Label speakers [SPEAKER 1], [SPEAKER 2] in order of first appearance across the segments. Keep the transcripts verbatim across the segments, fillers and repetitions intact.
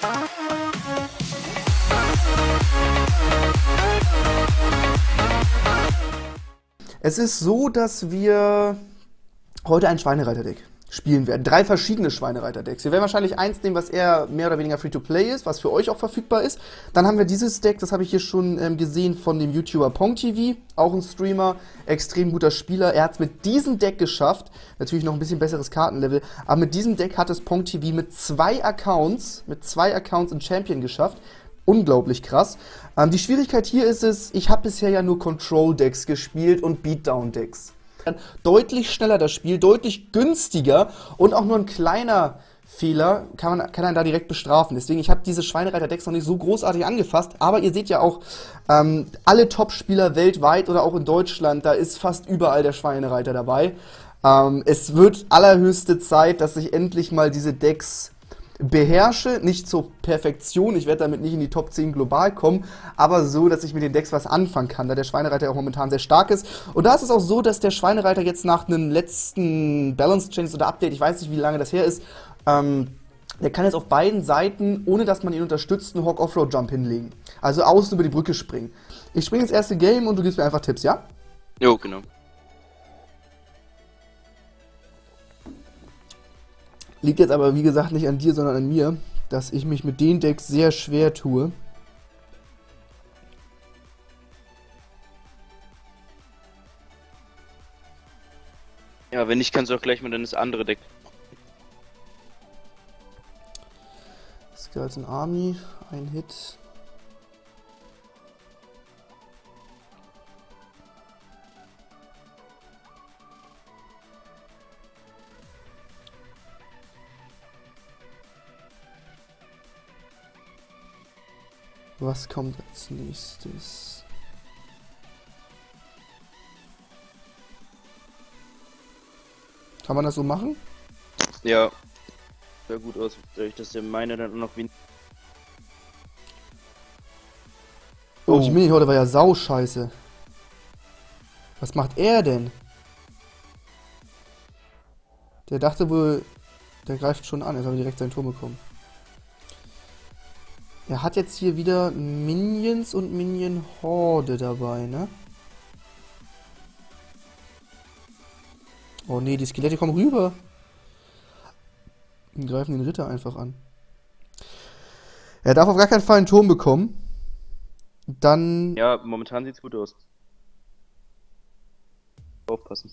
[SPEAKER 1] Es ist so, dass wir heute ein Schweinereiter-Deck spielen werden. Drei verschiedene Schweinereiter-Decks. Wir werden wahrscheinlich eins nehmen, was eher mehr oder weniger Free-to-Play ist, was für euch auch verfügbar ist. Dann haben wir dieses Deck, das habe ich hier schon ähm, gesehen von dem YouTuber PongTV, auch ein Streamer, extrem guter Spieler. Er hat es mit diesem Deck geschafft, natürlich noch ein bisschen besseres Kartenlevel, aber mit diesem Deck hat es PongTV mit zwei Accounts, mit zwei Accounts in Champion geschafft. Unglaublich krass. Ähm, die Schwierigkeit hier ist es, ich habe bisher ja nur Control-Decks gespielt und Beatdown-Decks. Deutlich schneller das Spiel, deutlich günstiger und auch nur ein kleiner Fehler kann man kann einen da direkt bestrafen. Deswegen, ich habe diese Schweinereiter-Decks noch nicht so großartig angefasst, aber ihr seht ja auch, ähm, alle Top-Spieler weltweit oder auch in Deutschland, da ist fast überall der Schweinereiter dabei. Ähm, es wird allerhöchste Zeit, dass ich endlich mal diese Decks beherrsche, nicht zur Perfektion, ich werde damit nicht in die Top zehn global kommen, aber so, dass ich mit den Decks was anfangen kann, da der Schweinereiter auch momentan sehr stark ist. Und da ist es auch so, dass der Schweinereiter jetzt nach einem letzten Balance Change oder Update, ich weiß nicht, wie lange das her ist, ähm, der kann jetzt auf beiden Seiten, ohne dass man ihn unterstützt, einen Hawk Offroad Jump hinlegen. Also außen über die Brücke springen. Ich springe ins erste Game und du gibst mir einfach Tipps, ja?
[SPEAKER 2] Jo, genau.
[SPEAKER 1] Liegt jetzt aber, wie gesagt, nicht an dir, sondern an mir, dass ich mich mit den Decks sehr schwer tue.
[SPEAKER 2] Ja, wenn nicht, kannst du auch gleich mal dann das andere Deck.
[SPEAKER 1] Skeleton Army, ein Hit. Was kommt als nächstes? Kann man das so machen?
[SPEAKER 2] Ja. Sehr gut aus, dadurch, dass der meine dann noch wie.
[SPEAKER 1] Oh, die Mini-Horde war ja sau scheiße. Was macht er denn? Der dachte wohl, der greift schon an, jetzt haben wir direkt seinen Turm bekommen. Er hat jetzt hier wieder Minions und Minion-Horde dabei, ne? Oh ne, die Skelette kommen rüber. Und greifen den Ritter einfach an. Er darf auf gar keinen Fall einen Turm bekommen. Dann...
[SPEAKER 2] Ja, momentan sieht's gut aus. Aufpassen.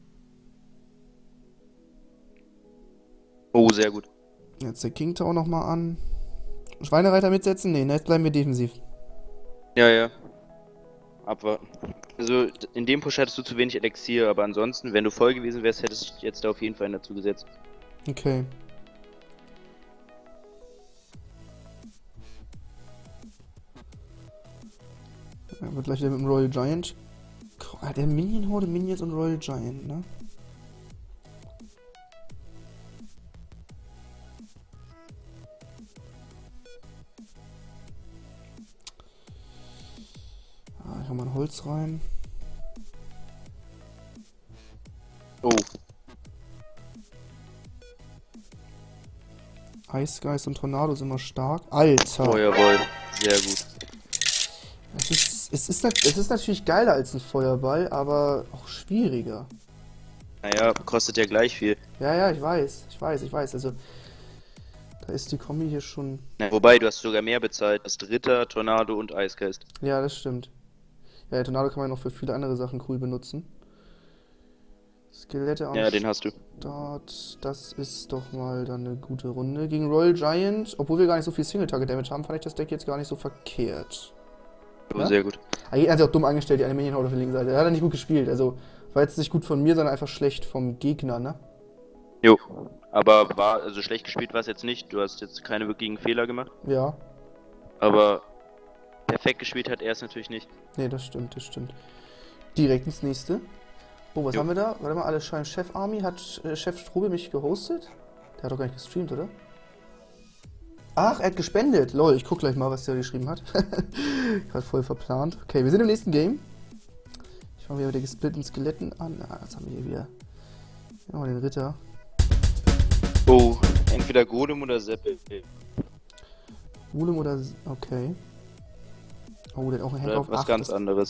[SPEAKER 2] Oh, sehr gut.
[SPEAKER 1] Jetzt der King Tower nochmal an. Schweinereiter mitsetzen? Nee, jetzt bleiben wir defensiv.
[SPEAKER 2] Ja, ja. Abwarten. Also, in dem Push hattest du zu wenig Elixier, aber ansonsten, wenn du voll gewesen wärst, hättest du jetzt da auf jeden Fall dazu gesetzt.
[SPEAKER 1] Okay. Er wird gleich wieder mit dem Royal Giant. Der Minion-Horde, Minions und Royal Giant, ne? Ich hau mal ein Holz rein.
[SPEAKER 2] Oh.
[SPEAKER 1] Eisgeist und Tornado sind immer stark. Alter!
[SPEAKER 2] Oh jawohl, sehr gut.
[SPEAKER 1] Es ist, es, ist, es ist natürlich geiler als ein Feuerball, aber auch schwieriger.
[SPEAKER 2] Naja, kostet ja gleich viel.
[SPEAKER 1] Ja, ja, ich weiß, ich weiß, ich weiß. Also, da ist die Kombi hier schon...
[SPEAKER 2] Na, wobei, du hast sogar mehr bezahlt. Du hast Ritter, Tornado und Eisgeist.
[SPEAKER 1] Ja, das stimmt. Ja, der Tornado kann man noch für viele andere Sachen cool benutzen. Skelette am
[SPEAKER 2] Ja, den hast du.
[SPEAKER 1] Start. Das ist doch mal dann eine gute Runde. Gegen Royal Giant, obwohl wir gar nicht so viel Single-Target-Damage haben, fand ich das Deck jetzt gar nicht so verkehrt.
[SPEAKER 2] Oh,
[SPEAKER 1] Ja?
[SPEAKER 2] sehr gut.
[SPEAKER 1] Er hat sich auch dumm angestellt, die eine Minion-Horde auf der linken Seite. Er hat nicht gut gespielt, also war jetzt nicht gut von mir, sondern einfach schlecht vom Gegner, ne?
[SPEAKER 2] Jo. Aber war, also schlecht gespielt war es jetzt nicht. Du hast jetzt keine wirklichen Fehler gemacht.
[SPEAKER 1] Ja.
[SPEAKER 2] Aber perfekt gespielt hat er es natürlich nicht.
[SPEAKER 1] Ne, das stimmt, das stimmt. Direkt ins nächste. Oh, was
[SPEAKER 2] Jo.
[SPEAKER 1] haben wir da? Warte mal, alles scheint Chef Army. Hat äh, Chef Strobel mich gehostet? Der hat doch gar nicht gestreamt, oder? Ach, er hat gespendet. Lol, ich guck gleich mal, was der geschrieben hat. Gerade voll verplant. Okay, wir sind im nächsten Game. Ich mache wieder die gesplitteten Skeletten an. Ah, das haben wir hier wieder. Ja, mal den Ritter.
[SPEAKER 2] Oh, entweder Golem oder Seppel.
[SPEAKER 1] Golem oder... Okay. Oh, der hat auch einen Henker
[SPEAKER 2] Oder
[SPEAKER 1] auf
[SPEAKER 2] was
[SPEAKER 1] acht.
[SPEAKER 2] ganz anderes.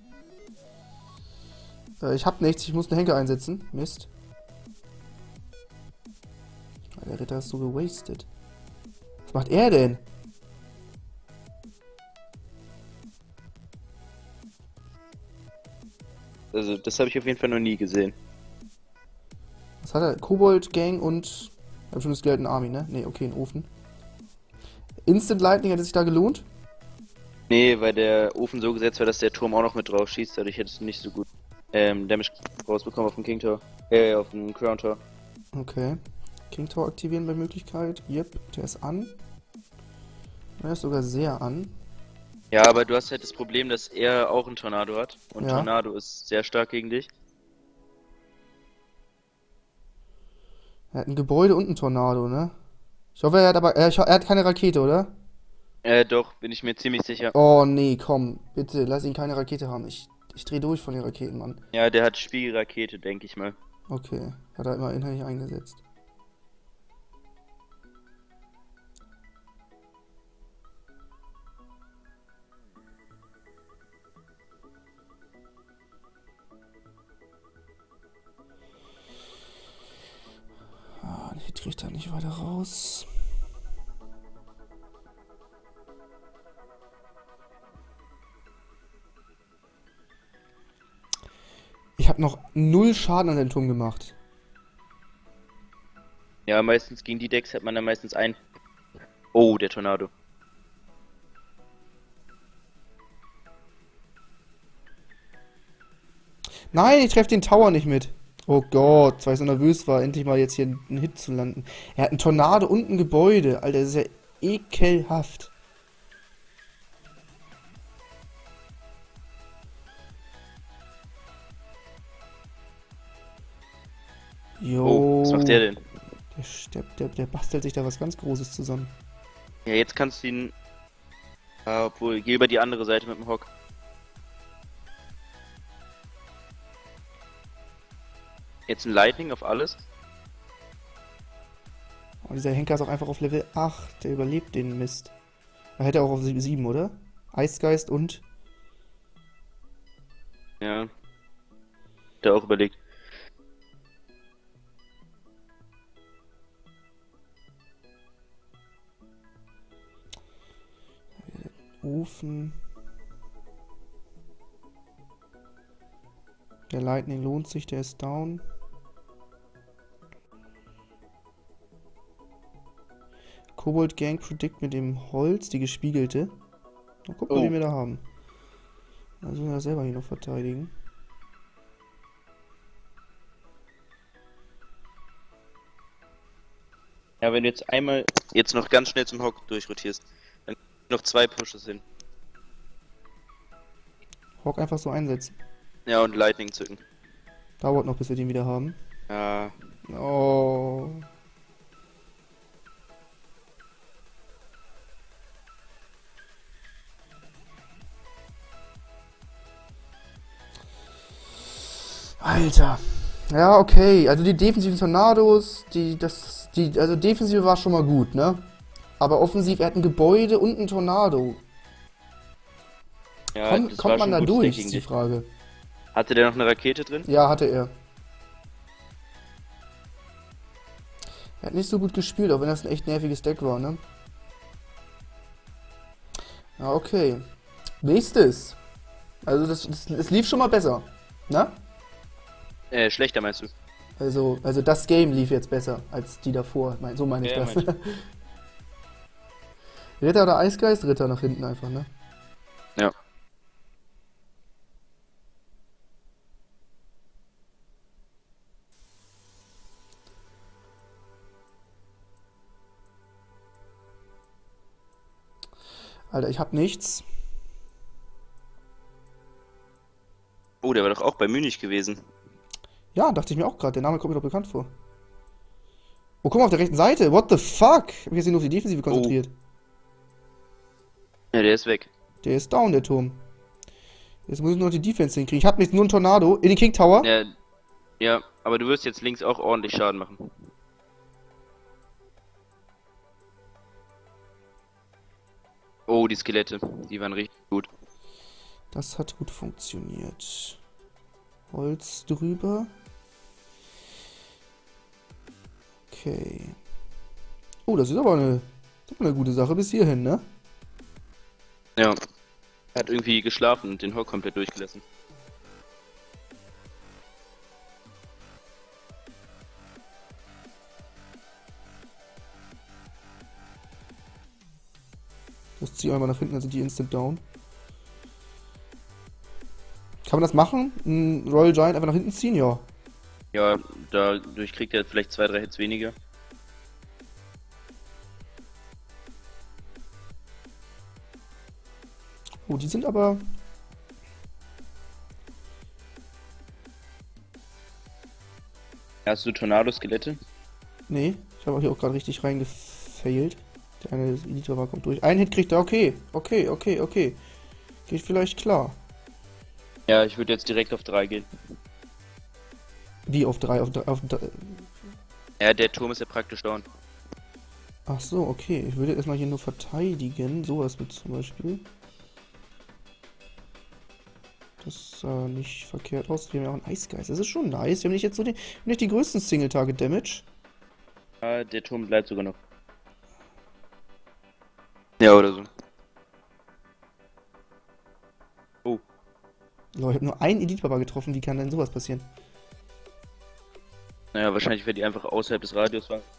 [SPEAKER 1] Äh, ich hab nichts, ich muss einen Henker einsetzen. Mist. Der Ritter ist so gewastet. Was macht er denn?
[SPEAKER 2] Also, das habe ich auf jeden Fall noch nie gesehen.
[SPEAKER 1] Was hat er? Kobold, Gang und... Ich hab schon das Skeleton Army, ne? Ne, okay, ein Ofen. Instant Lightning, hätte sich da gelohnt?
[SPEAKER 2] Nee, weil der Ofen so gesetzt war, dass der Turm auch noch mit drauf schießt, dadurch hättest du nicht so gut ähm, Damage rausbekommen auf dem King Tower. Äh, auf dem Crown Tower.
[SPEAKER 1] Okay. King Tower aktivieren bei Möglichkeit. Yep, der ist an. Der ist sogar sehr an.
[SPEAKER 2] Ja, aber du hast halt das Problem, dass er auch einen Tornado hat. Und
[SPEAKER 1] Ja.
[SPEAKER 2] Tornado ist sehr stark gegen dich.
[SPEAKER 1] Er hat ein Gebäude und ein Tornado, ne? Ich hoffe, er hat aber... Er, er hat keine Rakete, oder?
[SPEAKER 2] Äh, doch, bin ich mir ziemlich sicher.
[SPEAKER 1] Oh, nee, komm. Bitte, lass ihn keine Rakete haben. Ich, ich dreh durch von den Raketen, Mann.
[SPEAKER 2] Ja, der hat Spiegelrakete, denke ich mal.
[SPEAKER 1] Okay. Hat er immer inhaltlich eingesetzt. Ah, die kriegt er nicht weiter raus. Ich habe noch null Schaden an den Turm gemacht.
[SPEAKER 2] Ja, meistens gegen die Decks hat man dann meistens ein... Oh, der Tornado.
[SPEAKER 1] Nein, ich treffe den Tower nicht mit. Oh Gott, weil ich so nervös war, endlich mal jetzt hier einen Hit zu landen. Er hat einen Tornado und ein Gebäude. Alter, das ist ja ekelhaft. Jo.
[SPEAKER 2] Oh, was macht der denn?
[SPEAKER 1] Der, steppt, der, der bastelt sich da was ganz Großes zusammen.
[SPEAKER 2] Ja, jetzt kannst du ihn... Ah, obwohl, geh über die andere Seite mit dem Hock. Jetzt ein Lightning auf alles.
[SPEAKER 1] Oh, dieser Henker ist auch einfach auf Level acht. Der überlebt den Mist. Er hätte auch auf sieben, oder? Eisgeist und...
[SPEAKER 2] Ja. Hat er auch überlegt.
[SPEAKER 1] Ofen. Der Lightning lohnt sich, der ist down. Kobold Gang Predict mit dem Holz, die gespiegelte. Na, guck mal,
[SPEAKER 2] Oh.
[SPEAKER 1] wen wir da haben. Also wir das selber hier noch verteidigen.
[SPEAKER 2] Ja, wenn du jetzt einmal jetzt noch ganz schnell zum Hock durchrotierst, dann noch zwei Pushes hin.
[SPEAKER 1] Hawk einfach so einsetzen.
[SPEAKER 2] Ja, und Lightning zücken.
[SPEAKER 1] Dauert noch, bis wir den wieder haben.
[SPEAKER 2] Ja,
[SPEAKER 1] Oh. Alter. Ja, okay. Also die defensiven Tornados, die, das, die, also defensive war schon mal gut, ne? Aber offensiv, er hat ein Gebäude und ein Tornado.
[SPEAKER 2] ja
[SPEAKER 1] Komm,
[SPEAKER 2] das
[SPEAKER 1] kommt
[SPEAKER 2] war
[SPEAKER 1] man
[SPEAKER 2] schon
[SPEAKER 1] da
[SPEAKER 2] gut
[SPEAKER 1] durch,
[SPEAKER 2] gegen
[SPEAKER 1] ist die
[SPEAKER 2] dich.
[SPEAKER 1] Frage.
[SPEAKER 2] Hatte der noch eine Rakete drin?
[SPEAKER 1] Ja, hatte er. Er hat nicht so gut gespielt, auch wenn das ein echt nerviges Deck war, ne? Ja, okay. Nächstes. Also das, das, das lief schon mal besser, ne?
[SPEAKER 2] Äh, schlechter meinst du?
[SPEAKER 1] Also, also das Game lief jetzt besser als die davor. Mein, so meine ich
[SPEAKER 2] Ja,
[SPEAKER 1] das.
[SPEAKER 2] mein
[SPEAKER 1] Ritter oder Eisgeist? Ritter nach hinten einfach, ne?
[SPEAKER 2] Ja.
[SPEAKER 1] Alter, ich hab nichts.
[SPEAKER 2] Oh, der war doch auch bei Münich gewesen.
[SPEAKER 1] Ja, dachte ich mir auch gerade. Der Name kommt mir doch bekannt vor. Oh, guck mal auf der rechten Seite. What the fuck? Hab ich jetzt nur auf die Defensive konzentriert.
[SPEAKER 2] Ja, der ist weg.
[SPEAKER 1] Der ist down, der Turm. Jetzt muss ich nur noch die Defense hinkriegen. Ich hab nicht nur einen Tornado in den King Tower.
[SPEAKER 2] Ja, ja, aber du wirst jetzt links auch ordentlich Schaden machen. Oh, die Skelette, die waren richtig gut.
[SPEAKER 1] Das hat gut funktioniert. Holz drüber. Okay. Oh, das ist aber eine, das ist aber eine gute Sache bis hierhin, ne?
[SPEAKER 2] Ja. Er hat irgendwie geschlafen und den Hock komplett durchgelassen.
[SPEAKER 1] Das ziehe ich einmal nach hinten, dann sind die instant down. Kann man das machen? Ein Royal Giant einfach nach hinten ziehen? Ja.
[SPEAKER 2] Ja, dadurch kriegt er vielleicht zwei, drei Hits weniger.
[SPEAKER 1] Oh, die sind aber...
[SPEAKER 2] Hast du Tornado-Skelette?
[SPEAKER 1] Nee, ich habe hier auch gerade richtig reingefailt. Der eine Elite war kommt durch. Ein Hit kriegt er, okay. Okay, okay, okay. Geht vielleicht klar.
[SPEAKER 2] Ja, ich würde jetzt direkt auf drei gehen.
[SPEAKER 1] Wie auf drei? Auf drei, auf drei.
[SPEAKER 2] Ja, der Turm ist ja praktisch down.
[SPEAKER 1] Ach so, okay. Ich würde erstmal hier nur verteidigen. Sowas mit zum Beispiel. Das sah nicht verkehrt aus. Wir haben ja auch einen Eisgeist. Das ist schon nice. Wir haben nicht jetzt so die, nicht die größten Single-Target-Damage.
[SPEAKER 2] Ja, der Turm bleibt sogar noch. Ja, oder so. Oh.
[SPEAKER 1] Leute, ich habe nur einen Elite-Baba getroffen. Wie kann denn sowas passieren?
[SPEAKER 2] Naja, wahrscheinlich, weil die einfach außerhalb des Radius waren.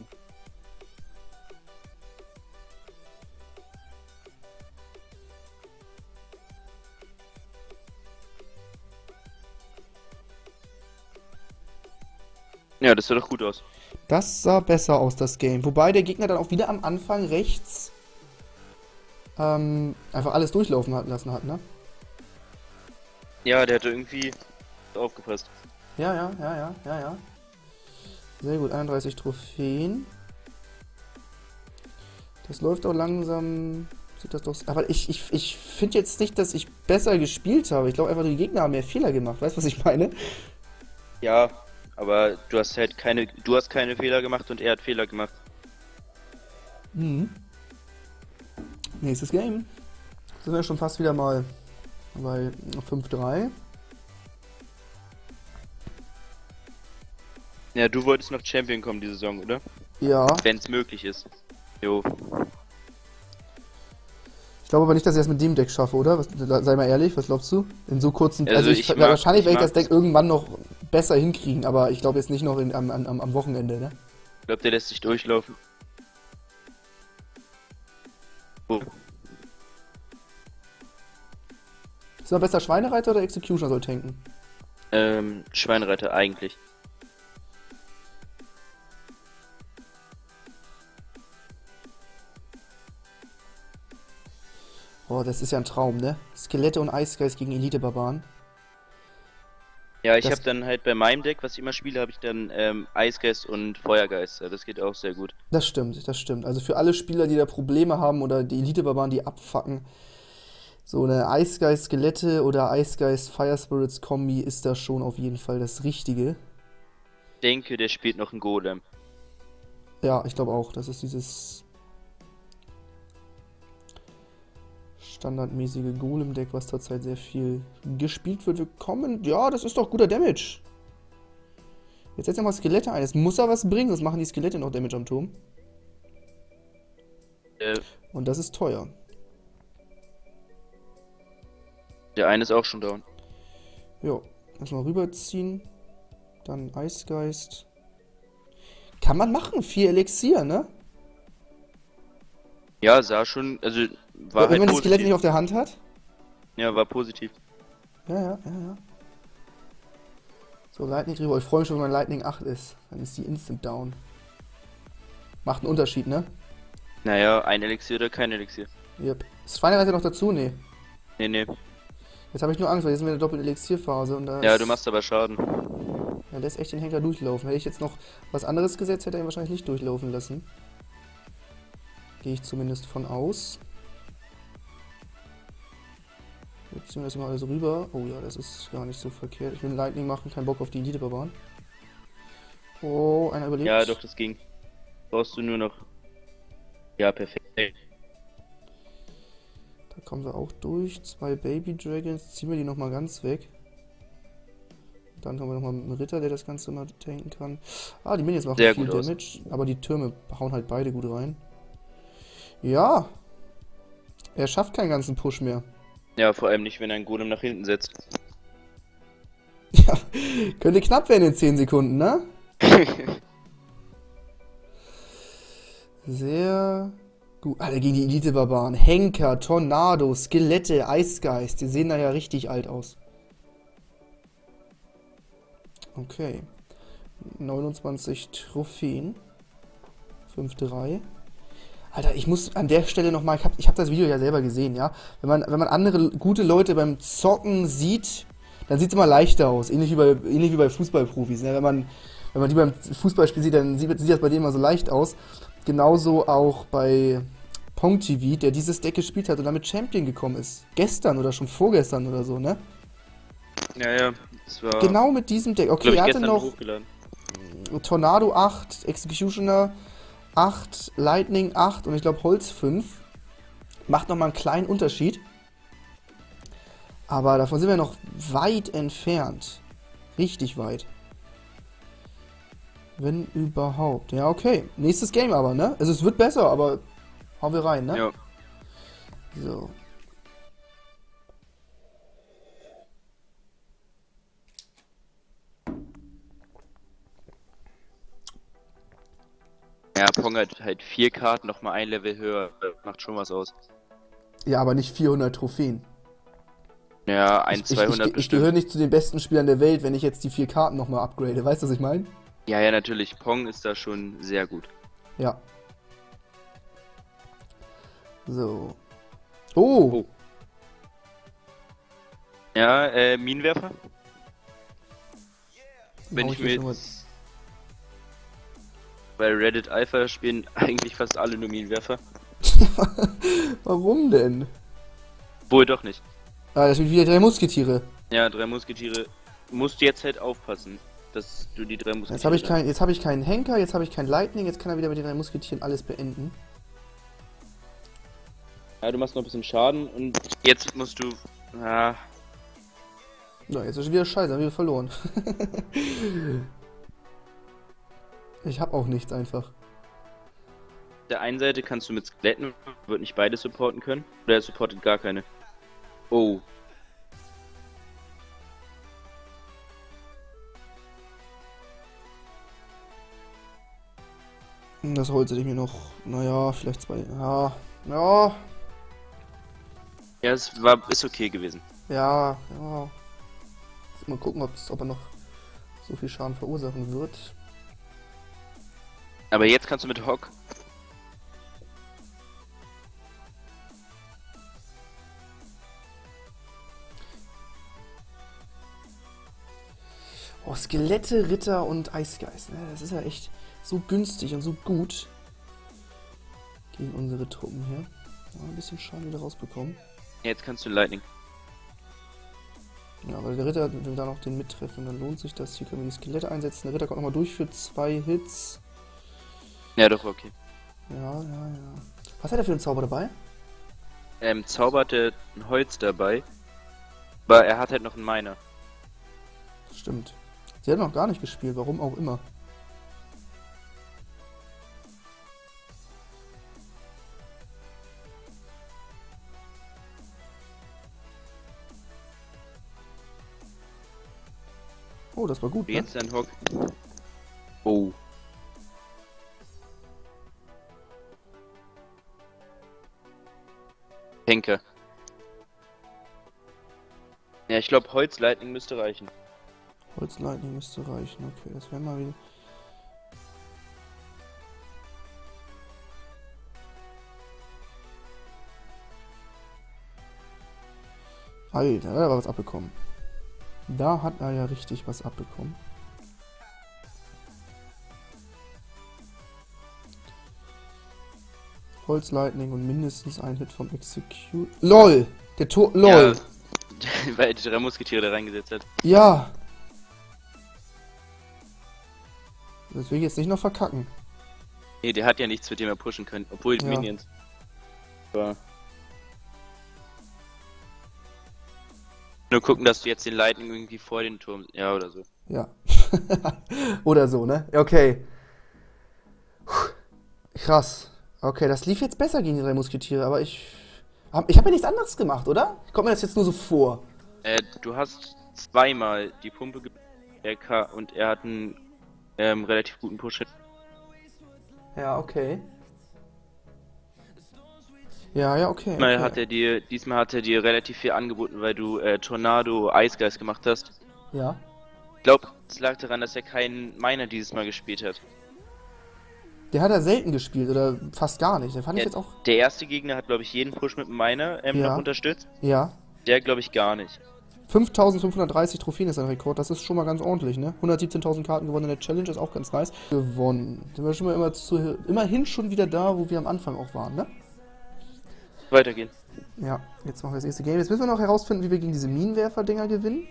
[SPEAKER 2] Ja, das sah doch gut aus.
[SPEAKER 1] Das sah besser aus, das Game. Wobei der Gegner dann auch wieder am Anfang rechts ähm, einfach alles durchlaufen hat, lassen hat, ne?
[SPEAKER 2] Ja, der hatte irgendwie aufgepasst.
[SPEAKER 1] Ja, ja, ja, ja, ja, ja. Sehr gut, einunddreißig Trophäen. Das läuft auch langsam. Sieht das doch. Aber ich, ich, ich finde jetzt nicht, dass ich besser gespielt habe. Ich glaube einfach, die Gegner haben mehr Fehler gemacht. Weißt du, was ich meine?
[SPEAKER 2] Ja, aber du hast halt keine. Du hast keine Fehler gemacht und er hat Fehler gemacht.
[SPEAKER 1] Mhm. Nächstes Game. Sind wir schon fast wieder mal bei fünf drei.
[SPEAKER 2] Ja, du wolltest noch Champion kommen diese Saison, oder?
[SPEAKER 1] Ja.
[SPEAKER 2] Wenn es möglich ist. Jo.
[SPEAKER 1] Ich glaube aber nicht, dass ich das mit dem Deck schaffe, oder? Was, sei mal ehrlich, was glaubst du? In so kurzen...
[SPEAKER 2] Also,
[SPEAKER 1] also ich,
[SPEAKER 2] ich
[SPEAKER 1] ja,
[SPEAKER 2] mag-
[SPEAKER 1] wahrscheinlich
[SPEAKER 2] ich
[SPEAKER 1] werde ich
[SPEAKER 2] mag
[SPEAKER 1] das Deck
[SPEAKER 2] das-
[SPEAKER 1] irgendwann noch besser hinkriegen, aber ich glaube jetzt nicht noch in, am, am, am Wochenende, ne?
[SPEAKER 2] Ich glaube, der lässt sich durchlaufen. Oh.
[SPEAKER 1] Ist er besser Schweinereiter oder Executioner soll tanken?
[SPEAKER 2] Ähm, Schweinreiter eigentlich.
[SPEAKER 1] Oh, das ist ja ein Traum, ne? Skelette und Eisgeist gegen Elite-Barbaren.
[SPEAKER 2] Ja, ich
[SPEAKER 1] Das-
[SPEAKER 2] habe dann halt bei meinem Deck, was ich immer spiele, habe ich dann ähm, Eisgeist und Feuergeist. Ja, das geht auch sehr gut.
[SPEAKER 1] Das stimmt, das stimmt. Also für alle Spieler, die da Probleme haben oder die Elite-Barbaren, die abfacken, so eine Eisgeist-Skelette oder Eisgeist-Fire-Spirits-Kombi ist da schon auf jeden Fall das Richtige.
[SPEAKER 2] Ich denke, der spielt noch einen Golem.
[SPEAKER 1] Ja, ich glaube auch. Das ist dieses standardmäßige Golem-Deck, was zurzeit sehr viel gespielt wird. Wir kommen... Ja, das ist doch guter Damage. Jetzt setzt er mal Skelette ein. Es muss er was bringen, sonst machen die Skelette noch Damage am Turm.
[SPEAKER 2] Äh,
[SPEAKER 1] Und das ist teuer.
[SPEAKER 2] der eine ist auch schon down.
[SPEAKER 1] Jo, erstmal rüberziehen. Dann Eisgeist. Kann man machen, vier Elixier, ne?
[SPEAKER 2] Ja, sah schon, also war
[SPEAKER 1] Wenn
[SPEAKER 2] halt
[SPEAKER 1] man die Skelette nicht
[SPEAKER 2] positiv.
[SPEAKER 1] auf der Hand hat.
[SPEAKER 2] Ja, war positiv.
[SPEAKER 1] Ja, ja, ja, ja. So, Lightning drüber. Ich freue mich schon, wenn mein Lightning acht ist. Dann ist die instant down. Macht einen Unterschied, ne?
[SPEAKER 2] Naja, ein Elixier oder kein Elixier.
[SPEAKER 1] Yep. Ist Schweinereiter noch dazu? Nee.
[SPEAKER 2] Nee, nee.
[SPEAKER 1] Jetzt habe ich nur Angst, weil jetzt sind wir in der doppelten Elixierphase und da
[SPEAKER 2] Ja,
[SPEAKER 1] ist-
[SPEAKER 2] du machst aber Schaden.
[SPEAKER 1] Ja, lässt echt den Henker durchlaufen. Hätte ich jetzt noch was anderes gesetzt, hätte er ihn wahrscheinlich nicht durchlaufen lassen. Gehe ich zumindest von aus. Jetzt ziehen wir das mal alles rüber. Oh ja, das ist gar nicht so verkehrt. Ich will Lightning machen, keinen Bock auf die Elite-Barbaren. Oh, einer überlebt.
[SPEAKER 2] Ja, doch, das ging. Brauchst du nur noch. Ja, perfekt.
[SPEAKER 1] Da kommen wir auch durch. Zwei Baby Dragons. Ziehen wir die nochmal ganz weg. Dann haben wir nochmal einen Ritter, der das Ganze mal tanken kann. Ah, die Minions machen
[SPEAKER 2] Sehr
[SPEAKER 1] viel
[SPEAKER 2] gut aus.
[SPEAKER 1] Damage. Aber die Türme hauen halt beide gut rein. Ja. Er schafft keinen ganzen Push mehr.
[SPEAKER 2] Ja, vor allem nicht, wenn er einen Golem nach hinten setzt.
[SPEAKER 1] Ja, könnte knapp werden in zehn Sekunden, ne? Sehr gut. Alter, gegen die Elite-Barbaren. Henker, Tornado, Skelette, Eisgeist. Die sehen da ja richtig alt aus. Okay. neunundzwanzig Trophäen. fünf drei. Alter, ich muss an der Stelle nochmal, ich habe ich hab das Video ja selber gesehen, ja. Wenn man, wenn man andere gute Leute beim Zocken sieht, dann sieht es immer leichter aus. Ähnlich wie bei, ähnlich wie bei Fußballprofis. Ne? Wenn man, wenn man die beim Fußballspiel sieht, dann sieht, sieht das bei denen immer so leicht aus. Genauso auch bei Pong T V, der dieses Deck gespielt hat und damit Champion gekommen ist. Gestern oder schon vorgestern oder so, ne?
[SPEAKER 2] Ja, ja. Das war,
[SPEAKER 1] Genau mit diesem Deck. Okay,
[SPEAKER 2] glaub ich,
[SPEAKER 1] er hatte
[SPEAKER 2] gestern
[SPEAKER 1] noch
[SPEAKER 2] hochgeladen.
[SPEAKER 1] Tornado acht, Executioner acht, Lightning acht und ich glaube Holz fünf. Macht nochmal einen kleinen Unterschied. Aber davon sind wir noch weit entfernt. Richtig weit. Wenn überhaupt. Ja, okay. Nächstes Game aber, ne? Also es wird besser, aber hauen wir rein, ne?
[SPEAKER 2] Ja.
[SPEAKER 1] So.
[SPEAKER 2] Ja, Pong hat halt vier Karten, nochmal ein Level höher. Macht schon was aus.
[SPEAKER 1] Ja, aber nicht vierhundert Trophäen.
[SPEAKER 2] Ja, ein,
[SPEAKER 1] Ich, ich,
[SPEAKER 2] zweihundert
[SPEAKER 1] ich, ich
[SPEAKER 2] bestimmt.
[SPEAKER 1] gehöre nicht zu den besten Spielern der Welt, wenn ich jetzt die vier Karten nochmal upgrade. Weißt du, was ich meine?
[SPEAKER 2] Ja, ja, natürlich. Pong ist da schon sehr gut.
[SPEAKER 1] Ja. So. Oh!
[SPEAKER 2] Oh. Ja, äh, Minenwerfer? Wenn
[SPEAKER 1] Hau
[SPEAKER 2] ich
[SPEAKER 1] hier
[SPEAKER 2] mir
[SPEAKER 1] schon mal-
[SPEAKER 2] jetzt... Bei Reddit Alpha spielen eigentlich fast alle nur Minenwerfer.
[SPEAKER 1] Warum denn?
[SPEAKER 2] Wohl doch nicht.
[SPEAKER 1] Ah, das sind wieder drei Musketiere.
[SPEAKER 2] Ja, drei Musketiere. Musst du jetzt halt aufpassen, dass du die drei Musketiere...
[SPEAKER 1] Jetzt habe ich, kein, jetzt hab ich keinen Henker, jetzt habe ich keinen Lightning, jetzt kann er wieder mit den drei Musketieren alles beenden.
[SPEAKER 2] Ja, du machst noch ein bisschen Schaden und jetzt musst du... Ja,
[SPEAKER 1] Ja, jetzt ist schon wieder scheiße, haben wir verloren. Ich habe auch nichts einfach.
[SPEAKER 2] auf der einen Seite kannst du mit Skeletten, wird nicht beide supporten können. Oder er supportet gar keine. Oh.
[SPEAKER 1] Das Holz hätte ich mir noch, naja, vielleicht zwei, ja, ja,
[SPEAKER 2] Ja, es war, ist okay gewesen.
[SPEAKER 1] ja, ja. Mal gucken, ob's, ob er noch so viel Schaden verursachen wird.
[SPEAKER 2] Aber jetzt kannst du mit Hock...
[SPEAKER 1] Oh, Skelette, Ritter und Eisgeist, ne? Das ist ja echt so günstig und so gut gegen unsere Truppen hier. Ja, ein bisschen Schaden wieder rausbekommen.
[SPEAKER 2] Jetzt kannst du Lightning.
[SPEAKER 1] Ja, weil der Ritter will da noch den mittreffen, dann lohnt sich das. Hier können wir die Skelette einsetzen. Der Ritter kommt nochmal durch für zwei Hits.
[SPEAKER 2] Ja, doch, okay.
[SPEAKER 1] Ja, ja, ja. Was hat er für einen Zauber dabei?
[SPEAKER 2] Ähm, zauberte ein Holz dabei. Aber er hat halt noch einen Miner.
[SPEAKER 1] Stimmt. Sie hat noch gar nicht gespielt, warum auch immer. Oh, das war gut, ne?
[SPEAKER 2] Jetzt ein Hock. Oh. Henker. Ja, ich glaube Holz Lightning müsste reichen.
[SPEAKER 1] Holzlightning müsste reichen, okay, das wäre mal wieder... Alter, da hat er was abbekommen. Da hat er ja richtig was abbekommen. Holzlightning und mindestens ein Hit vom Execute... LOL! Der Tor... LOL!
[SPEAKER 2] Ja, weil er die drei Musketiere da reingesetzt hat.
[SPEAKER 1] Ja! Das will ich jetzt nicht noch verkacken.
[SPEAKER 2] Nee, der hat ja nichts, mit dem er pushen können. Obwohl die
[SPEAKER 1] Ja.
[SPEAKER 2] Minions. Aber Nur gucken, dass du jetzt den Lightning irgendwie vor den Turm. Ja, oder so.
[SPEAKER 1] Ja. Oder so, ne? Okay. Krass. Okay, das lief jetzt besser gegen die drei Musketiere, aber ich. Hab, ich habe ja nichts anderes gemacht, oder? Kommt mir das jetzt nur so vor?
[SPEAKER 2] Äh, du hast zweimal die Pumpe ge R K und er hat einen ähm, relativ guten Push.
[SPEAKER 1] Ja, okay. Ja, ja, okay.
[SPEAKER 2] Diesmal
[SPEAKER 1] okay.
[SPEAKER 2] hat er dir, diesmal hat er dir relativ viel angeboten, weil du äh, Tornado Eisgeist gemacht hast.
[SPEAKER 1] Ja.
[SPEAKER 2] Ich glaube, es lag daran, dass er keinen Miner dieses Mal gespielt hat.
[SPEAKER 1] Der hat er selten gespielt oder fast gar nicht. Den fand
[SPEAKER 2] Ja,
[SPEAKER 1] ich jetzt auch.
[SPEAKER 2] der erste Gegner hat, glaube ich, jeden Push mit dem Miner ähm,
[SPEAKER 1] Ja.
[SPEAKER 2] noch unterstützt.
[SPEAKER 1] Ja.
[SPEAKER 2] Der, glaube ich, gar nicht.
[SPEAKER 1] fünftausendfünfhundertdreißig Trophäen ist ein Rekord, das ist schon mal ganz ordentlich, ne? hundertsiebzehntausend Karten gewonnen in der Challenge, ist auch ganz nice. Gewonnen. Sind wir schon mal immer zu, immerhin schon wieder da, wo wir am Anfang auch waren, ne?
[SPEAKER 2] Weitergehen.
[SPEAKER 1] Ja, jetzt machen wir das nächste Game. Jetzt müssen wir noch herausfinden, wie wir gegen diese Minenwerfer-Dinger gewinnen.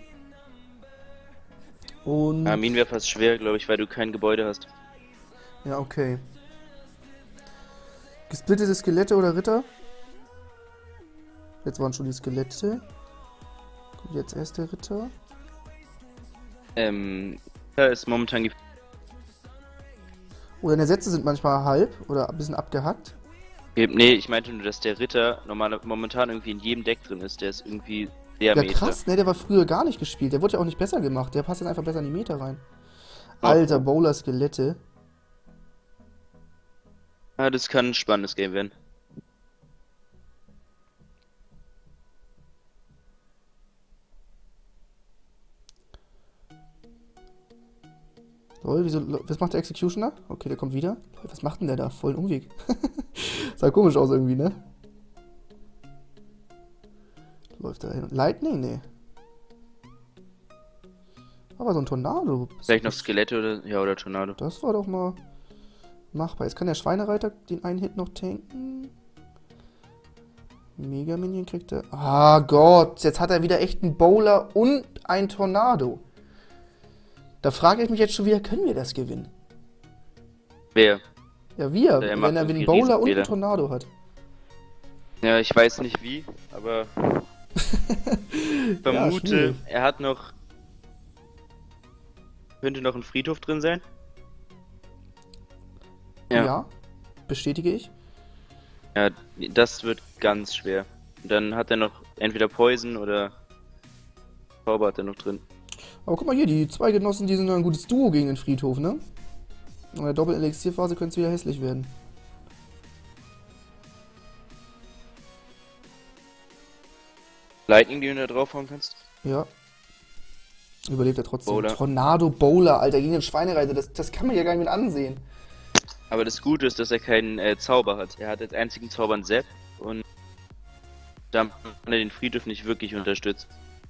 [SPEAKER 1] Und...
[SPEAKER 2] Ja, Minenwerfer ist schwer, glaube ich, weil du kein Gebäude hast.
[SPEAKER 1] Ja, okay. Gesplittete Skelette oder Ritter? Jetzt waren schon die Skelette. Kommt jetzt erst der Ritter.
[SPEAKER 2] Ähm, da ist momentan die...
[SPEAKER 1] Oder deine Sätze sind manchmal halb oder ein bisschen abgehackt.
[SPEAKER 2] Nee, ich meinte nur, dass der Ritter normal, momentan irgendwie in jedem Deck drin ist. Der ist irgendwie sehr
[SPEAKER 1] Ja,
[SPEAKER 2] Meter.
[SPEAKER 1] krass, ne? Der war früher gar nicht gespielt. Der wurde ja auch nicht besser gemacht. Der passt jetzt einfach besser in die Meter rein. Alter, Bowler-Skelette.
[SPEAKER 2] Ja, das kann ein spannendes Game werden.
[SPEAKER 1] Lol, wieso, was macht der Executioner? Okay, der kommt wieder. Lol, was macht denn der da? Voll ein Umweg. Sah komisch aus irgendwie, ne? Läuft da hin. Lightning? Nee. Aber so ein Tornado.
[SPEAKER 2] Vielleicht noch Skelette oder... Ja, oder Tornado.
[SPEAKER 1] Das war doch mal machbar. Jetzt kann der Schweinereiter den einen Hit noch tanken. Mega Minion kriegt er. Ah Gott, jetzt hat er wieder echt einen Bowler und ein Tornado. Da frage ich mich jetzt schon wieder, können wir das gewinnen?
[SPEAKER 2] Wer?
[SPEAKER 1] Ja, wir,
[SPEAKER 2] Der
[SPEAKER 1] wenn
[SPEAKER 2] macht
[SPEAKER 1] er einen
[SPEAKER 2] irgendwie
[SPEAKER 1] Bowler und
[SPEAKER 2] Riesenfehler.
[SPEAKER 1] einen Tornado hat.
[SPEAKER 2] Ja, ich weiß nicht wie, aber... Ich vermute,
[SPEAKER 1] schwierig.
[SPEAKER 2] er hat noch... Könnte noch ein Friedhof drin sein?
[SPEAKER 1] Ja.
[SPEAKER 2] Ja.
[SPEAKER 1] Bestätige ich.
[SPEAKER 2] Ja, das wird ganz schwer. Und dann hat er noch entweder Poison oder Zauber hat er noch drin.
[SPEAKER 1] Aber guck mal hier, die zwei Genossen, die sind ein gutes Duo gegen den Friedhof, ne? In der Doppel-Elixierphase könnte es wieder hässlich werden.
[SPEAKER 2] Lightning, die du da draufhauen kannst?
[SPEAKER 1] Ja. Überlebt er trotzdem.
[SPEAKER 2] Bowler.
[SPEAKER 1] Tornado Bowler, Alter, gegen den Schweinereiter. Das, das kann man ja gar nicht mit ansehen.
[SPEAKER 2] Aber das Gute ist, dass er keinen äh, Zauber hat. Er hat als einzigen Zauber einen Zap und damit kann er den Friedhof nicht wirklich unterstützt.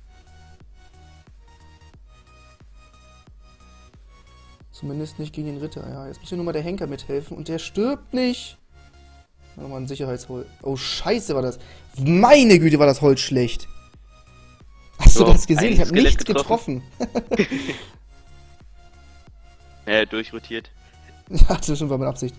[SPEAKER 1] Zumindest nicht gegen den Ritter, ja. Jetzt muss hier nur mal der Henker mithelfen und der stirbt nicht. Nochmal ein Sicherheitsholz. Oh, scheiße war das. Meine Güte, war das Holz schlecht. Hast
[SPEAKER 2] So,
[SPEAKER 1] du das gesehen?
[SPEAKER 2] ein
[SPEAKER 1] Ich habe
[SPEAKER 2] Skelett
[SPEAKER 1] nichts getroffen.
[SPEAKER 2] getroffen. Ja, durchrotiert.
[SPEAKER 1] Ja, das schon war mit Absicht.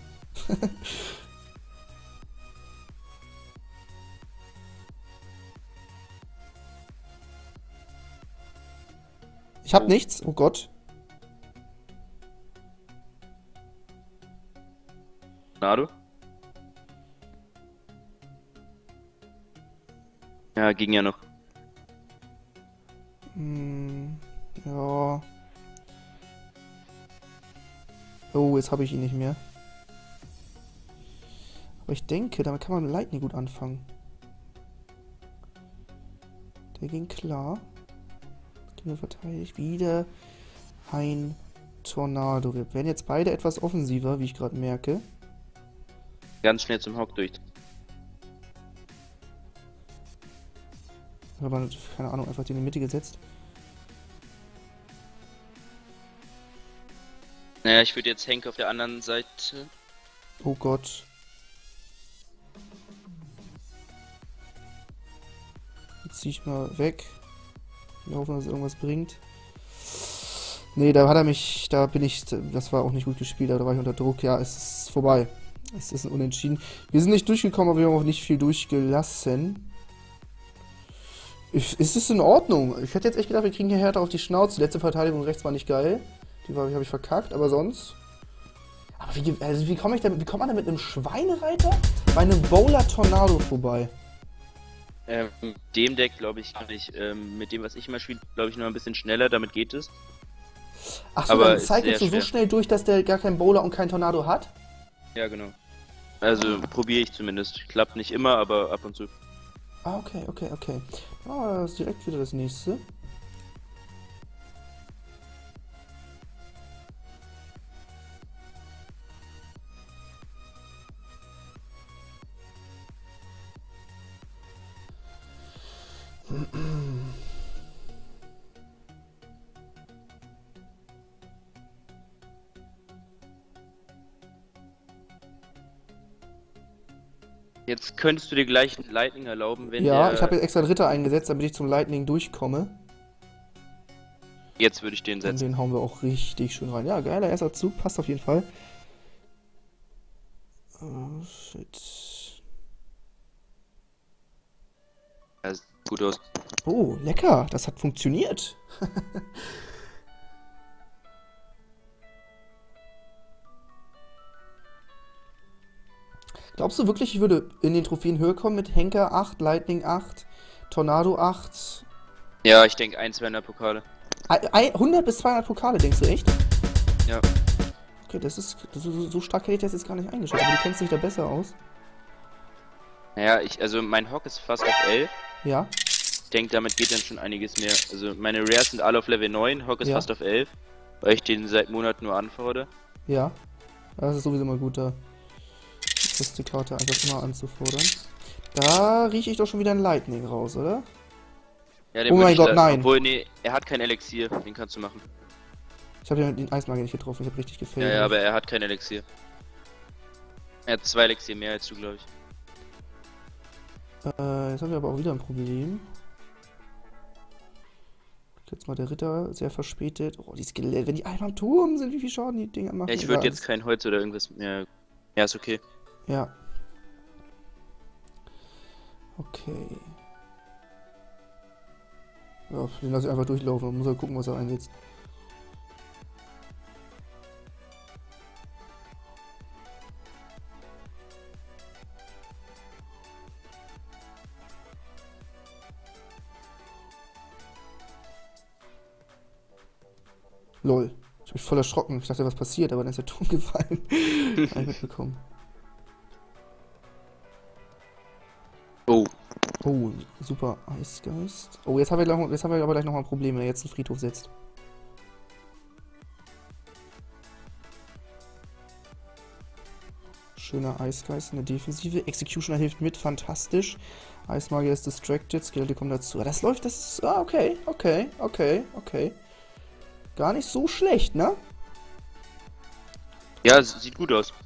[SPEAKER 1] Ich hab
[SPEAKER 2] Oh.
[SPEAKER 1] nichts. Oh Gott.
[SPEAKER 2] Tornado? Ja, ging ja noch.
[SPEAKER 1] Hm, ja. Oh, jetzt habe ich ihn nicht mehr. Aber ich denke, damit kann man mit Lightning gut anfangen. Der ging klar. Gegner verteidigt. Wieder ein Tornado. Wir werden jetzt beide etwas offensiver, wie ich gerade merke.
[SPEAKER 2] Ganz schnell zum Hock durch.
[SPEAKER 1] Aber keine Ahnung, einfach den in die Mitte gesetzt.
[SPEAKER 2] Naja, ich würde jetzt Henk auf der anderen Seite.
[SPEAKER 1] Oh Gott. Jetzt zieh ich mal weg. Wir hoffen, dass es irgendwas bringt. Nee, da hat er mich, da bin ich, das war auch nicht gut gespielt, da war ich unter Druck. Ja, es ist vorbei. Es ist ein Unentschieden. Wir sind nicht durchgekommen, aber wir haben auch nicht viel durchgelassen. Ich, ist es in Ordnung? Ich hätte jetzt echt gedacht, wir kriegen hier härter auf die Schnauze. Die letzte Verteidigung rechts war nicht geil. Die war, habe ich verkackt, aber sonst. Aber wie, also wie komme ich da, wie kommt man da mit einem Schweinereiter bei einem Bowler Tornado vorbei?
[SPEAKER 2] Ähm, mit dem Deck, glaube ich, kann ich, ähm, mit dem, was ich immer spiele, glaube ich, noch ein bisschen schneller, damit geht es.
[SPEAKER 1] Achso,
[SPEAKER 2] Aber
[SPEAKER 1] dann
[SPEAKER 2] ist
[SPEAKER 1] cyclest du
[SPEAKER 2] sehr
[SPEAKER 1] so
[SPEAKER 2] schwer.
[SPEAKER 1] schnell durch, dass der gar keinen Bowler und keinen Tornado hat?
[SPEAKER 2] Ja, genau. Also probiere ich zumindest. Klappt nicht immer, aber ab und zu.
[SPEAKER 1] Ah, okay, okay, okay. Ah, das ist direkt wieder das nächste.
[SPEAKER 2] Jetzt könntest du dir gleich einen Lightning erlauben, wenn
[SPEAKER 1] Ja,
[SPEAKER 2] der...
[SPEAKER 1] ich habe jetzt extra einen Ritter eingesetzt, damit ich zum Lightning durchkomme.
[SPEAKER 2] Jetzt würde ich den
[SPEAKER 1] Und
[SPEAKER 2] setzen.
[SPEAKER 1] den hauen wir auch richtig schön rein. Ja, geiler erster Zug, passt auf jeden Fall. Oh, shit.
[SPEAKER 2] Ja, sieht gut aus.
[SPEAKER 1] Oh, lecker, das hat funktioniert. Glaubst du wirklich, ich würde in den Trophäen höher kommen mit Henker acht, Lightning acht, Tornado acht?
[SPEAKER 2] Ja, ich denke ein, zweihundert Pokale.
[SPEAKER 1] Ei- ei- hundert bis zweihundert Pokale, denkst du echt?
[SPEAKER 2] Ja.
[SPEAKER 1] Okay, das ist, das ist so stark hätte ich das jetzt gar nicht eingeschätzt, aber du kennst dich da besser aus.
[SPEAKER 2] Naja, ich, also mein Hock ist fast auf elf.
[SPEAKER 1] Ja,
[SPEAKER 2] Ich denke, damit geht dann schon einiges mehr. Also meine Rares sind alle auf Level neun, Hock ist
[SPEAKER 1] Ja.
[SPEAKER 2] fast auf elf. Weil ich den seit Monaten nur anfordere.
[SPEAKER 1] ja. Das ist sowieso mal gut, da die feste Karte einfach immer anzufordern. Da rieche ich doch schon wieder ein Lightning raus, oder?
[SPEAKER 2] Ja, den
[SPEAKER 1] Oh
[SPEAKER 2] würde
[SPEAKER 1] mein
[SPEAKER 2] ich
[SPEAKER 1] Gott,
[SPEAKER 2] la-
[SPEAKER 1] nein.
[SPEAKER 2] Obwohl, nee, er hat kein Elixier. Den kannst du machen.
[SPEAKER 1] Ich habe ja den Eismagier nicht getroffen, ich habe richtig
[SPEAKER 2] Ja,
[SPEAKER 1] gefailt.
[SPEAKER 2] ja, aber er hat kein Elixier. Er hat zwei Elixier mehr als du, glaube ich.
[SPEAKER 1] Äh, jetzt haben wir aber auch wieder ein Problem. Jetzt mal der Ritter, sehr verspätet. Oh, die Skelette, wenn die einmal am Turm sind, wie viel Schaden die Dinger machen.
[SPEAKER 2] Ja, ich
[SPEAKER 1] Egal,
[SPEAKER 2] würde jetzt kein Holz oder irgendwas mehr... Ja, ist okay.
[SPEAKER 1] Ja. Okay. Ja, den lasse ich einfach durchlaufen. Man muss halt gucken, was er einsetzt. Lol. Ich hab mich voll erschrocken. Ich dachte, was passiert, aber dann ist der Turm gefallen. Hab ich mitbekommen.
[SPEAKER 2] Oh.
[SPEAKER 1] Oh, super Eisgeist. Oh, jetzt haben wir, gleich- jetzt haben wir aber gleich nochmal ein Problem, wenn er jetzt einen Friedhof setzt. Schöner Eisgeist in der Defensive. Executioner hilft mit, fantastisch. Eismagier ist distracted, Skelette kommen dazu. Ah, das läuft, das ist... Ah, okay, okay, okay, okay. Gar nicht so schlecht, ne?
[SPEAKER 2] Ja, es sieht gut aus.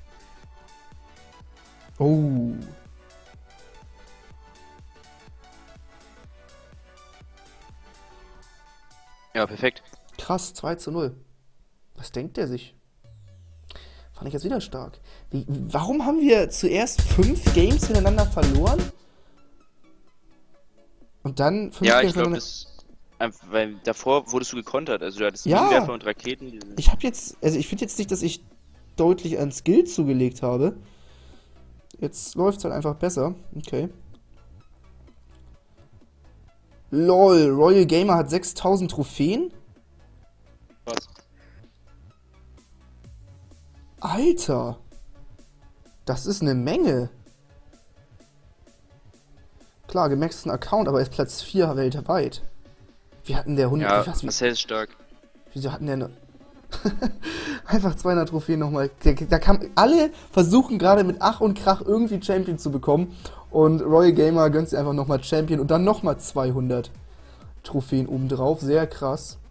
[SPEAKER 1] Oh.
[SPEAKER 2] Ja, perfekt.
[SPEAKER 1] Krass, zwei zu null. Was denkt der sich? Fand ich jetzt wieder stark. Wie, warum haben wir zuerst fünf Games hintereinander verloren? Und dann fünf
[SPEAKER 2] Ja,
[SPEAKER 1] Games
[SPEAKER 2] ich glaube,
[SPEAKER 1] hintereinander...
[SPEAKER 2] das... einfach- Weil davor wurdest du gekontert. Also du hattest
[SPEAKER 1] Ja.
[SPEAKER 2] Minenwerfer und Raketen. die-
[SPEAKER 1] Ich habe jetzt... Also ich finde jetzt nicht, dass ich deutlich an Skill zugelegt habe. Jetzt läuft es halt einfach besser. Okay. LOL, Royal Gamer hat sechstausend Trophäen?
[SPEAKER 2] Was?
[SPEAKER 1] Alter! Das ist eine Menge. Klar, gemaxten Account, aber er ist Platz vier weltweit. Wir hatten der hundert...
[SPEAKER 2] Ja,
[SPEAKER 1] ich weiß, wie,
[SPEAKER 2] Marcel ist stark.
[SPEAKER 1] wieso hatten der... Ne einfach zweihundert Trophäen nochmal. Da, da kam... Alle versuchen gerade mit Ach und Krach irgendwie Champion zu bekommen. Und Royal Gamer gönnt sich einfach nochmal Champion und dann nochmal zweihundert Trophäen obendrauf. Sehr krass.